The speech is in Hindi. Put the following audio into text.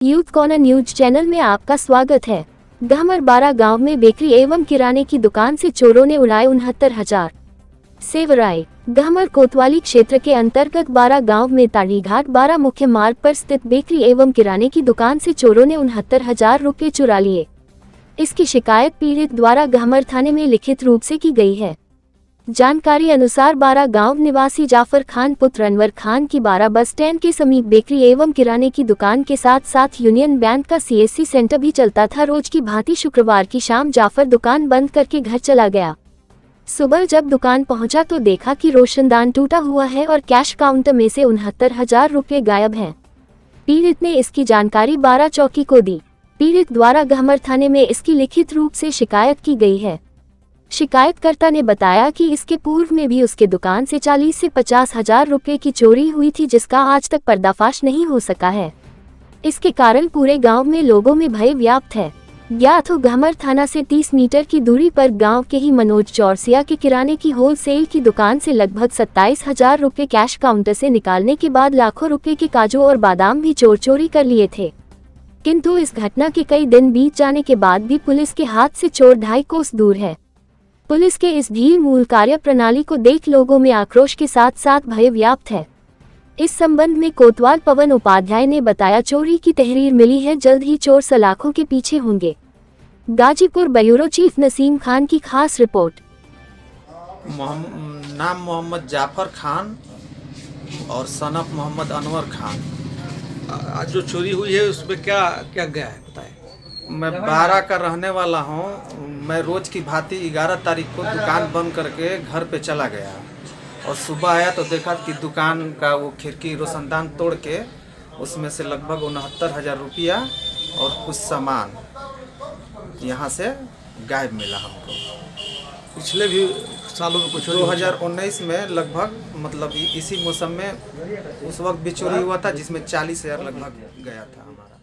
यूथ कॉर्नर न्यूज चैनल में आपका स्वागत है। गहमर बारा गांव में बेकरी एवं किराने की दुकान से चोरों ने उड़ाए 69,000। सेवराय गहमर कोतवाली क्षेत्र के अंतर्गत बारा गांव में ताड़ीघाट बारा मुख्य मार्ग पर स्थित बेकरी एवं किराने की दुकान से चोरों ने 69,000 रुपये चुरा लिए। इसकी शिकायत पीड़ित द्वारा गहमर थाने में लिखित रूप से की गई है। जानकारी अनुसार बारा गांव निवासी जाफर खान पुत्र अनवर खान की बारा बस स्टैंड के समीप बेकरी एवं किराने की दुकान के साथ साथ यूनियन बैंक का सीएससी सेंटर भी चलता था। रोज की भांति शुक्रवार की शाम जाफर दुकान बंद करके घर चला गया। सुबह जब दुकान पहुंचा तो देखा कि रोशनदान टूटा हुआ है और कैश काउंटर में से 69,000 रुपये गायब हैं। पीड़ित ने इसकी जानकारी बारा चौकी को दी। पीड़ित द्वारा गहमर थाने में इसकी लिखित रूप से शिकायत की गई है। शिकायतकर्ता ने बताया कि इसके पूर्व में भी उसके दुकान से 40 से 50,000 रुपये की चोरी हुई थी, जिसका आज तक पर्दाफाश नहीं हो सका है। इसके कारण पूरे गांव में लोगों में भय व्याप्त है। ज्ञात हो गहमर थाना से 30 मीटर की दूरी पर गांव के ही मनोज चौरसिया के किराने की होलसेल की दुकान से लगभग 27,000 रुपये कैश काउंटर से निकालने के बाद लाखों रुपए के काजू और बादाम भी चोरी कर लिए थे। किंतु इस घटना के कई दिन बीत जाने के बाद भी पुलिस के हाथ से चोर 2.5 कोस दूर है। पुलिस के इस भीड़ मूल कार्य प्रणाली को देख लोगों में आक्रोश के साथ साथ भय व्याप्त है। इस संबंध में कोतवाल पवन उपाध्याय ने बताया, चोरी की तहरीर मिली है, जल्द ही चोर सलाखों के पीछे होंगे। गाजीपुर ब्यूरो चीफ नसीम खान की खास रिपोर्ट। नाम मोहम्मद जाफर खान और सनफ मोहम्मद अनवर खान। आज जो चोरी हुई है उसमें क्या क्या गया है बताएं। मैं बारा का रहने वाला हूँ। मैं रोज की भांति 11 तारीख को दुकान बंद करके घर पे चला गया और सुबह आया तो देखा कि दुकान का वो खिड़की रोशनदान तोड़ के उसमें से लगभग 69,000 रुपया और कुछ सामान यहाँ से गायब मिला हमको। पिछले भी सालों में कुछ 2019 में लगभग मतलब इसी मौसम में उस वक्त भी चोरी हुआ था, जिसमें 40,000 लगभग गया था हमारा।